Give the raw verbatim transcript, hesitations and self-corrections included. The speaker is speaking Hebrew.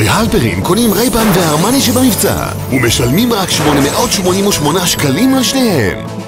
בהלפרין קונים רייבן והארמני שבמבצע ומשלמים רק שמונה מאות שמונים ושמונה שקלים על שניהם.